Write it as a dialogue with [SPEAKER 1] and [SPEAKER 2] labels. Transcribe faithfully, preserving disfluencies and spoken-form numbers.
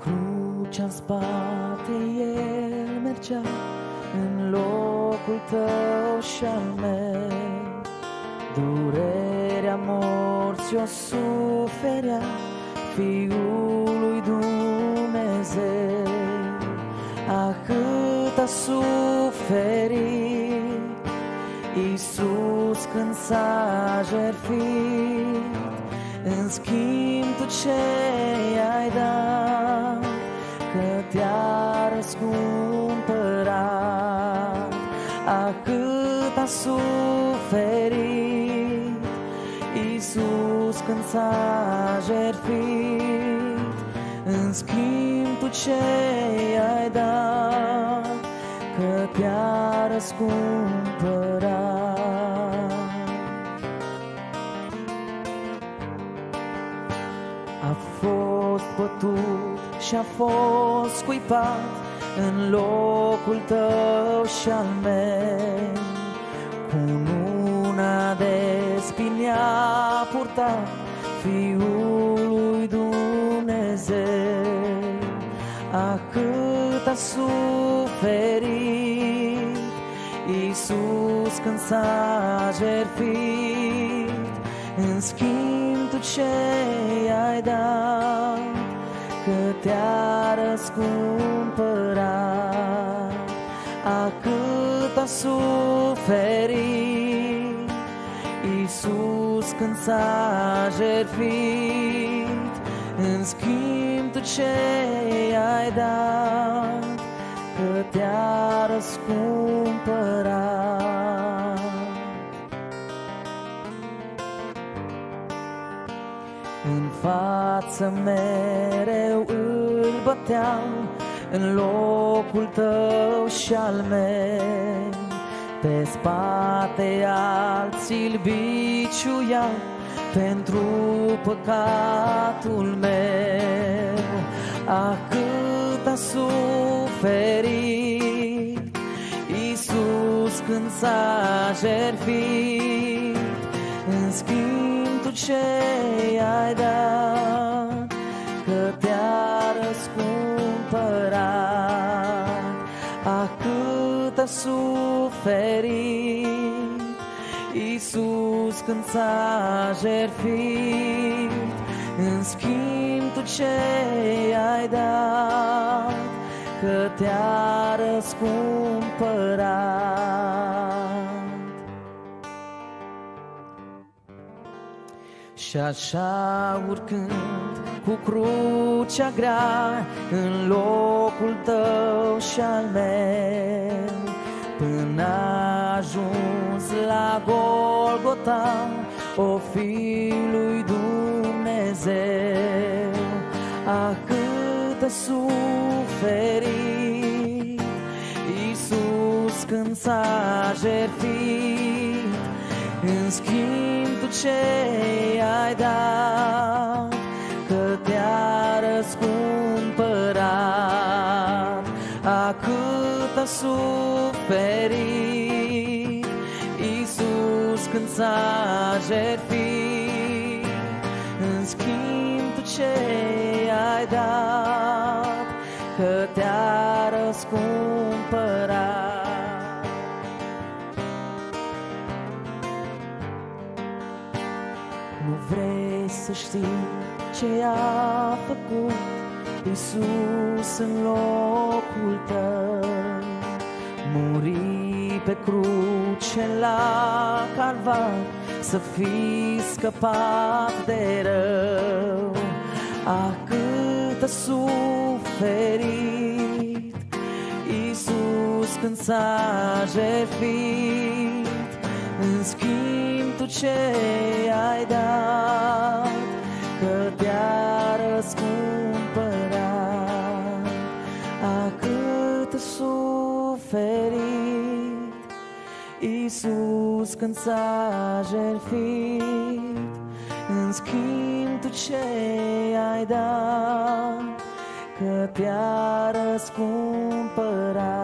[SPEAKER 1] crucea în spate El mergea, în locul tău și al meu. Durerea morții o suferea Fiul lui Dumnezeu. Ah, cât a suferit Iisus când s-a jertfit, în schimb tu ce i-ai dat, că te-a răscumpărat. Ah, cât a suferit Iisus când s-a jertfit, în schimb tu ce i-ai dat, că te-a răscumpărat. A fost bătut și-a fost scuipat în locul tău și al meu. Cu una de spini a purtat Fiul lui Dumnezeu. Ah, cât a suferit Iisus când s-a jertfit, în schimb tu ce i-ai dat, că te-a răscumpărat. Ah, cât a suferit Iisus când s-a jertfit, în schimb tu ce i-ai dat, că te-a răscumpărat. În față mereu îl băteam, în locul tău și al meu. Pe spate alții-l biciuiau pentru păcatul meu. Ah, cât a suferit Iisus când s-a jertfit, în schimb tu ce i-ai dat, că te-a răscumpărat. Ah, cât a suferit Iisus când s-a jertfit, în schimb tu ce i-ai dat, că te-a răscumpărat. Și așa urcând cu crucea grea în locul tău și al meu, până a ajuns la Golgota, o Fiul lui Dumnezeu. Ah, cât a suferit Iisus când s-a jertfit, în schimb tu ce i-ai dat, că te-a răscumpărat. Ah, cât a suferit Iisus când s-a jertfit, în schimb tu ce i-ai dat, că te-a răscumpărat. Nu vrei să știi ce a făcut Iisus în locul tău. Muri pe cruce la Calvar, să fii scăpat de rău. Ah, cât a suferit Iisus când s-a jertfit, în schimb tu ce i-ai dat, că te-a răscumpărat. Ah, cât a suferit Iisus când s-a jertfit, în schimb tu ce i-ai dat, că te-a răscumpărat.